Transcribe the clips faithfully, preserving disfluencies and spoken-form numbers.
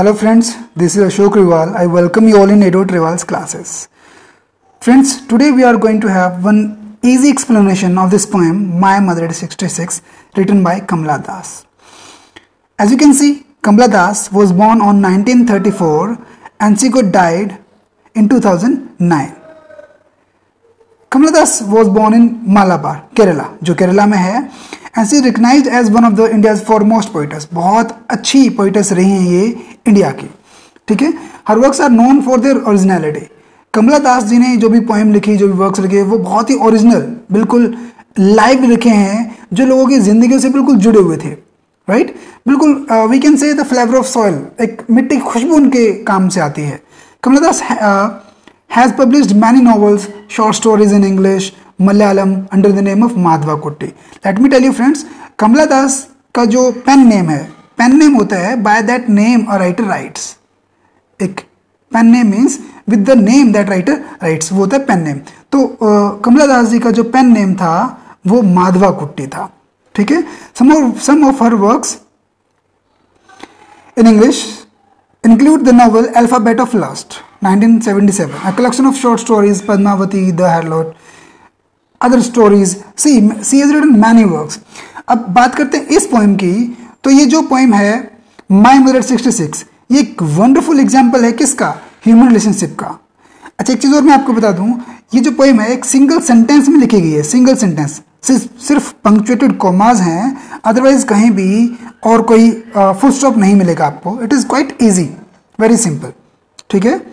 Hello friends, this is Ashok Riwal. I welcome you all in Ashok Riwal's classes. Friends, today we are going to have one easy explanation of this poem, My Mother is sixty-six, written by Kamala Das. As you can see, Kamala Das was born on nineteen thirty-four and she got died in two thousand nine. Kamala Das was born in Malabar, Kerala, जो केरला में है, and she is recognized as one of the India's foremost poetess. बहुत अच्छी poetess रही हैं ये India की, ठीक है. Her works are known for their originality. कमला दास जी ने जो भी पोएम लिखी, जो भी वर्क्स लिखे, वो बहुत ही ओरिजिनल, बिल्कुल लाइव लिखे हैं, जो लोगों की जिंदगी से बिल्कुल जुड़े हुए थे, राइट right? बिल्कुल we can say the flavour of soil, एक मिट्टी की खुशबू उनके काम से आती है. Kamala Das has published many novels, short stories in English, Malayalam under the name of Madhava Kutty. Let me tell you friends, Kamala Das का जो पेन नेम है, पेन नेम होता है by that name a writer writes. एक pen name means with the name that writer writes, वो होता है pen name. तो कमला दास जी का जो पेन नेम था वो माधवा कुट्टी था, ठीक है. Some of some of her works in English include the novel Alphabet of Lust nineteen seventy-seven, a collection of short stories, Padmavati, The Harlot, other stories. See, she has written many works. अब बात करते हैं इस poem की. तो ये जो poem है My Mother sixty-six, ये एक वंडरफुल एग्जाम्पल है किसका? ह्यूमन रिलेशनशिप का. अच्छा, एक चीज़ और मैं आपको बता दूं, ये जो पोएम है एक सिंगल सेंटेंस में लिखी गई है. सिंगल सेंटेंस, सिर्फ पंक्चुएटेड कॉमाज हैं, अदरवाइज कहीं भी और कोई फुल uh, स्टॉप नहीं मिलेगा आपको. It is quite easy, very simple, ठीक है.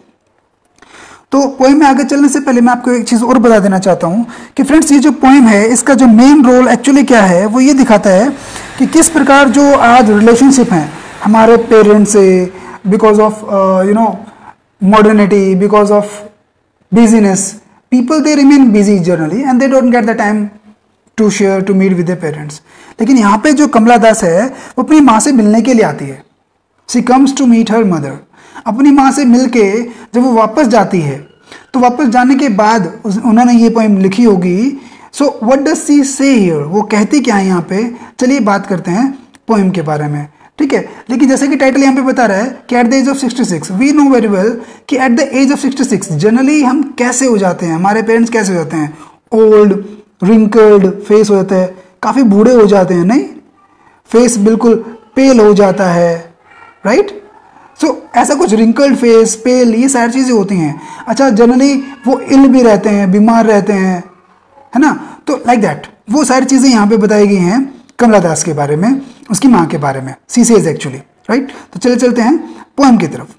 तो पोएम में आगे चलने से पहले मैं आपको एक चीज़ और बता देना चाहता हूँ कि फ्रेंड्स, ये जो पोएम है इसका जो मेन रोल एक्चुअली क्या है, वो ये दिखाता है कि किस प्रकार जो आज रिलेशनशिप हैं हमारे पेरेंट्स से, because of you know modernity, because of business, people they remain busy generally and they don't get the time to share to meet with their parents. लेकिन यहाँ पे जो कमला दास है वो अपनी माँ से मिलने के लिए आती है. She comes to meet her mother. अपनी माँ से मिल के जब वो वापस जाती है, तो वापस जाने के बाद उन्होंने ये पोएम लिखी होगी. So what does she say here, वो कहती क्या है यहाँ पे. चलिए बात करते हैं पोएम के बारे में, ठीक है. लेकिन जैसे कि टाइटल यहाँ पे बता रहा है कि at the age of sixty six, we know very well कि at the age of sixty six generally हम कैसे हो जाते हैं, हमारे पेरेंट्स कैसे हो जाते हैं, ओल्ड रिंकल्ड फेस हो जाता है, काफ़ी बूढ़े हो जाते हैं, नहीं, फेस बिल्कुल पेल हो जाता है, राइट. सो so, ऐसा कुछ रिंकल्ड फेस, पेल, ये सारी चीज़ें होती हैं. अच्छा, जनरली वो इल भी रहते हैं, बीमार रहते हैं, है ना. तो लाइक दैट वो सारी चीज़ें यहाँ पे बताई गई हैं कमला दास के बारे में, उसकी माँ के बारे में. She says actually, right. तो चले चलते हैं पोएम की तरफ.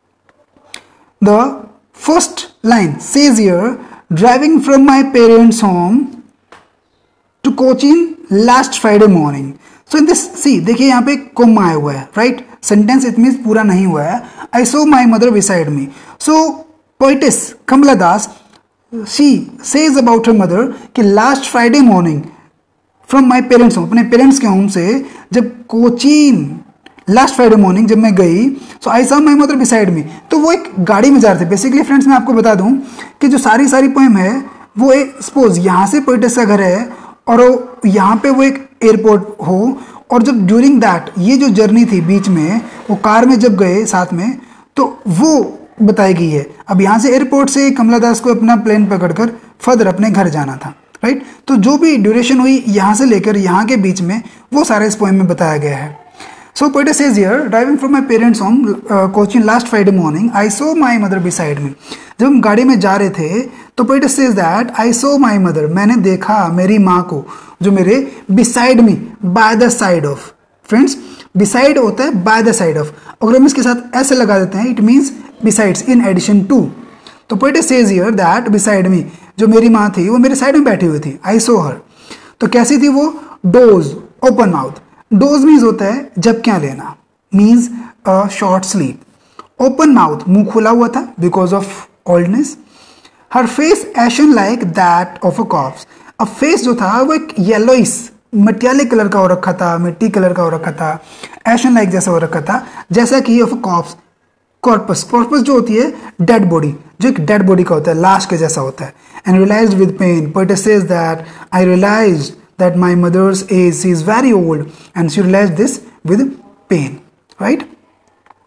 The first line says here, driving from my parents home to Cochin last Friday morning. So in this, she देखिए यहाँ पे कोमा आया हुआ है, राइट. सेंटेंस इट मीन्स पूरा नहीं हुआ है. I saw my mother beside me. So poetess Kamala Das, she says about her mother कि last Friday morning from my parents home, अपने पेरेंट्स के होम से जब कोचीन लास्ट फ्राइडे मॉर्निंग जब मैं गई, so I saw my mother beside me. तो वो एक गाड़ी में जा रहे थे. बेसिकली फ्रेंड्स, मैं आपको बता दूं कि जो सारी सारी पोएम है वो एक, सपोज यहाँ से पोइटेस का घर है और यहाँ पे वो एक एयरपोर्ट हो, और जब ड्यूरिंग दैट ये जो जर्नी थी बीच में, वो कार में जब गए साथ में, तो वो बताई गई है. अब यहाँ से एयरपोर्ट से कमला दास को अपना प्लेन पकड़कर फर्दर अपने घर जाना था, राइट. तो जो भी ड्यूरेशन हुई यहाँ से लेकर यहाँ के बीच में, वो सारे इस पोएम में बताया गया है. So poetess says here, driving from my parents home Cochin last Friday morning, I saw my mother beside me. जब हम गाड़ी में जा रहे थे तो poetess says that I saw my mother, मैंने देखा मेरी माँ को, जो मेरे beside me, by the side of. Friends, beside होता है बाय द साइड ऑफ. अगर हम इसके साथ ऐसे लगा देते हैं, it means besides, in addition to. तो poetess says here that beside me, जो मेरी माँ थी वो मेरे साइड में बैठी हुई थी. आई सो हर. तो कैसी थी वो? Doze, open mouth. Doze means होता है झपकियां लेना, means a short sleep. Open mouth, मुंह खुला हुआ था because of oldness. Her face ashen like that of a corpse. अब फेस जो था वो एक येलोइस, मटियाले कलर का हो रखा था, मिट्टी कलर का हो रखा था, एशन लाइक जैसा हो रखा था, जैसा कि of a corpse. Corpse, corpse जो होती है डेड बॉडी, जो एक डेड बॉडी का होता है, लाश के जैसा होता है. And realised with pain, poetess says that I realised that my mother's age, she is very old, and she realized this with pain, right.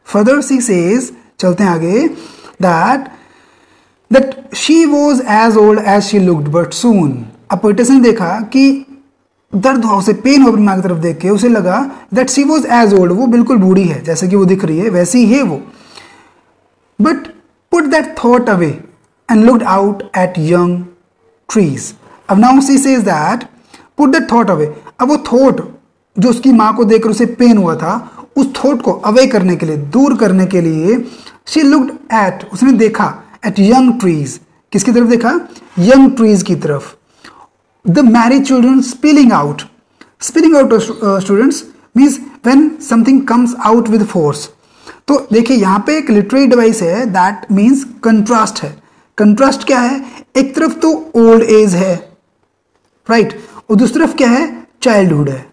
Further she says, चलते हैं आगे, that that she was as old as she looked but soon. अब poetess ने देखा कि दर्द हुआ उसे, पेन हो अपनी माँ की तरफ देख के, उसे लगा that she was as old, वो बिल्कुल बूढ़ी है, जैसे कि वो दिख रही है वैसी ही है वो, but put that thought away and looked out at young trees. अब now she says that put that thought away. अब वो थॉट जो उसकी माँ को देखकर उसे पेन हुआ था, उस थॉट को अवे करने के लिए, दूर करने के लिए, शी लुक्ड एट, उसने देखा, एट यंग ट्रीज, किसकी तरफ देखा? यंग ट्रीज की तरफ। The married children spilling out, spilling out students means when something comes out with force. तो देखिए यहाँ पे एक लिटरेरी डिवाइस है, दैट मीन्स कंट्रास्ट है। कंट्रास्ट क्या है? एक तरफ तो ओल्ड एज है, राइट right? और दूसरी तरफ क्या है? चाइल्डहुड है।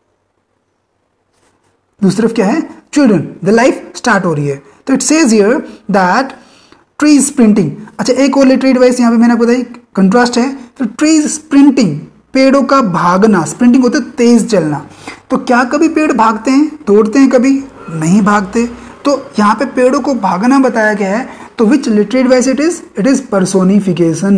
दूसरी तरफ क्या है? चिल्ड्रन, द लाइफ स्टार्ट हो रही है। तो it says here that tree sprinting. अच्छा, एक और लिटरेरी डिवाइस यहाँ पे मैंने आपको बताई, कंट्रास्ट है। तो ट्री स्प्रिंटिंग, पेड़ों का भागना, स्प्रिंटिंग होता है तेज चलना। तो क्या कभी पेड़ भागते हैं, दौड़ते हैं? कभी नहीं भागते। तो यहाँ पे पेड़ों को भागना बताया गया है। तो which literary device it is? It is personification,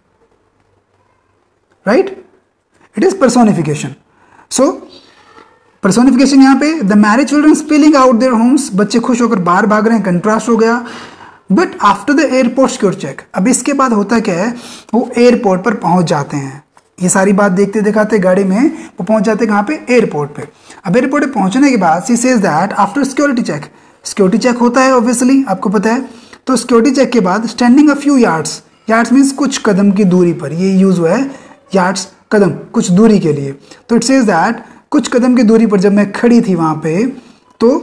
right? It is personification. So personification यहाँ पे, the married children spilling out their homes, बच्चे खुश होकर बाहर भाग रहे हैं, कंट्रास्ट हो गया। But after the airport security check, अब इसके बाद होता क्या है, वो एयरपोर्ट पर पहुंच जाते हैं। ये सारी बात देखते दिखाते गाड़ी में वो पहुंच जाते हैं कहाँ पे? एयरपोर्ट पे। अब एयरपोर्ट पे पहुंचने के बाद she says that after security check, security check होता है ऑब्वियसली, आपको पता है। तो सिक्योरिटी चेक के बाद standing a few yards, yards means कुछ कदम की दूरी पर, ये यूज हुआ है यार्ड्स, कदम, कुछ दूरी के लिए। तो इट सेज दैट कुछ कदम की दूरी पर जब मैं खड़ी थी वहां पे, तो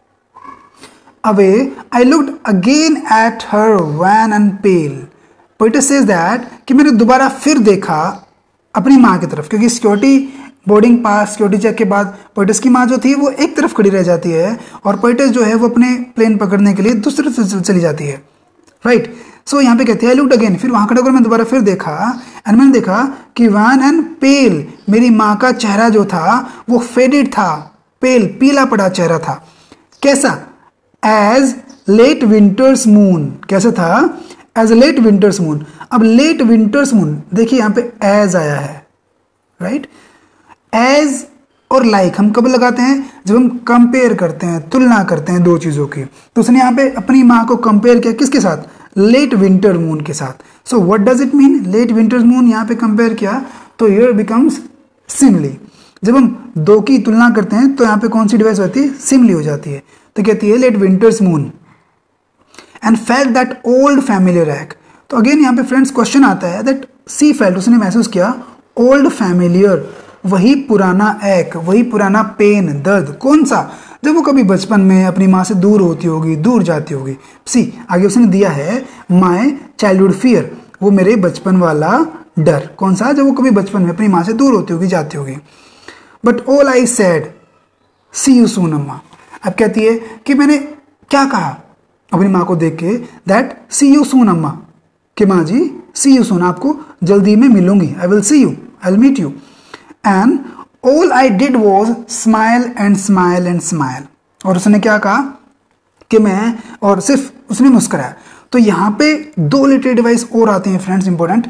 away I looked again at her wan and pale. Poetess says that कि मैंने दोबारा फिर देखा अपनी माँ की तरफ, क्योंकि security boarding pass, security check के बाद पोइटेस की माँ जो थी वो एक तरफ खड़ी रह जाती है, और पोइटेस जो है वो अपने प्लेन पकड़ने के लिए दूसरी तरफ चली जाती है, राइट। सो यहाँ पे कहते हैं आई लुक्ड अगेन, फिर वहां खड़े होकर मैं दोबारा फिर देखा, एंड मैंने देखा कि वैन एंड पेल, मेरी माँ का चेहरा जो था वो फेडेड था, पेल, पीला पड़ा चेहरा था। कैसा? As late winter's moon. कैसा था? As late winter's moon. अब लेट विंटर्स मून, देखिए यहाँ पे एज आया है, राइट। एज और लाइक हम कब लगाते हैं? जब हम कंपेयर करते हैं, तुलना करते हैं दो चीजों की। तो उसने यहाँ पे अपनी माँ को कंपेयर किया किसके साथ? लेट विंटर मून के साथ। So what does it mean? Late winter moon यहाँ पे कंपेयर किया, तो हियर बिकम्स सिमली। जब हम दो की तुलना करते हैं तो यहाँ पे कौन सी डिवाइस होती है? सिमली हो जाती है। तो कहती है late winter's moon and felt that old familiar act. तो अगेन यहाँ पे फ्रेंड्स क्वेश्चन आता है दैट सी फेल्ट, उसने महसूस किया ओल्ड फैमिलियर, वही पुराना एक, वही पुराना पेन, दर्द। कौन सा? जब वो कभी बचपन में अपनी माँ से दूर होती होगी, दूर जाती होगी। सी आगे उसने दिया है माय चाइल्डहुड फियर, वो मेरे बचपन वाला डर। कौन सा? जब वो कभी बचपन में अपनी माँ से दूर होती होगी, जाती होगी। But all I said see you soon Amma. अब कहती है कि मैंने क्या कहा अपनी माँ को देख के, दैट सी यू सून अम्मा, कि माँ जी सी यू सून, आपको जल्दी में मिलूंगी, I will see you, I will meet you. And all I did was smile and smile and smile. और उसने क्या कहा कि मैं, और सिर्फ उसने मुस्कुराया। तो यहाँ पे दो लिटरेरी डिवाइस और आते हैं friends, important.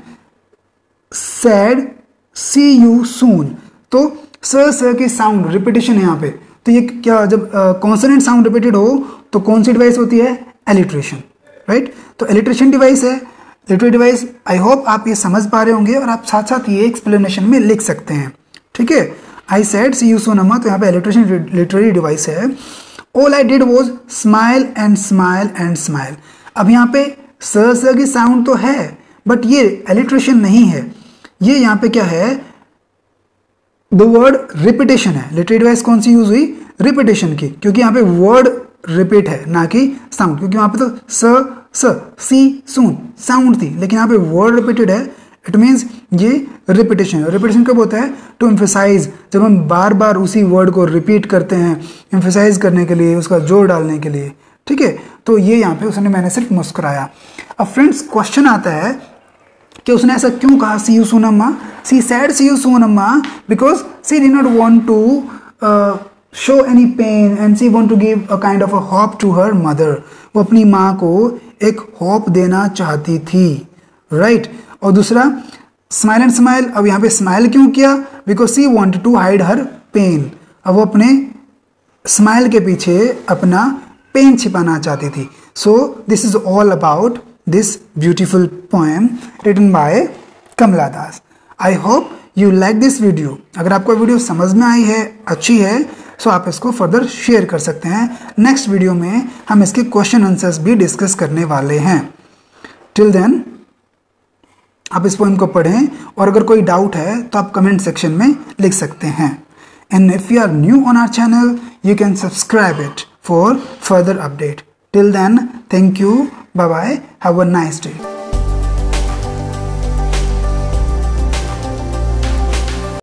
Sad, see you soon. तो स स की साउंड रिपीटेशन है यहाँ पे। तो ये क्या, जब कॉन्सोनेंट साउंड रिपीटेड हो तो कौन सी डिवाइस होती है? Alliteration, right. तो एलिट्रेशन डिवाइस है, लिटरेरी डिवाइस। आई होप आप ये समझ पा रहे होंगे और आप साथ साथ ये एक्सप्लेनेशन में लिख सकते हैं, ठीक है। आई सेड सी यू सून अम्मा, तो यहाँ पे एलिट्रेशन लिटरेरी डिवाइस है। All I did was smile and smile and smile. अब यहाँ पे स स की साउंड तो है, बट ये एलिट्रेशन नहीं है, ये यहाँ पे क्या है? द वर्ड रिपीटेशन है। लिटरेरी डिवाइस कौन सी यूज हुई? रिपीटेशन की, क्योंकि यहाँ पे वर्ड रिपीट है ना कि साउंड, क्योंकि वहां पे तो स स सी सून साउंड थी, लेकिन यहाँ पे वर्ड रिपीटेड है। इट मीन्स ये रिपीटेशन। रिपीटेशन कब होता है? टू एम्फेसाइज, जब हम बार बार उसी वर्ड को रिपीट करते हैं, एम्फेसाइज करने के लिए, उसका जोर डालने के लिए, ठीक है। तो ये यहाँ पे उसने, मैंने सिर्फ मुस्कुराया। अब फ्रेंड्स क्वेश्चन आता है कि उसने ऐसा क्यों कहा सी यू सून अम्मा? सी sad see you soon Amma because she did not want to show any pain and she want to give a kind of a hope to her mother. वो अपनी माँ को एक hope देना चाहती थी, right? और दूसरा smile and smile, अब यहाँ पे smile क्यों किया? Because she wanted to hide her pain. अब वो अपने smile के पीछे अपना pain छिपाना चाहती थी. So this is all about this beautiful poem written by Kamala Das. I hope you like this video. अगर आपको वीडियो समझ में आई है, अच्छी है, तो आप इसको फर्दर शेयर कर सकते हैं. नेक्स्ट वीडियो में हम इसके क्वेश्चन आंसर्स भी डिस्कस करने वाले हैं. टिल देन आप इस पोएम को पढ़ें और अगर कोई डाउट है तो आप कमेंट सेक्शन में लिख सकते हैं. And if you are new on our channel, you can subscribe it for further update. Till then, thank you. Bye bye. Have a nice day.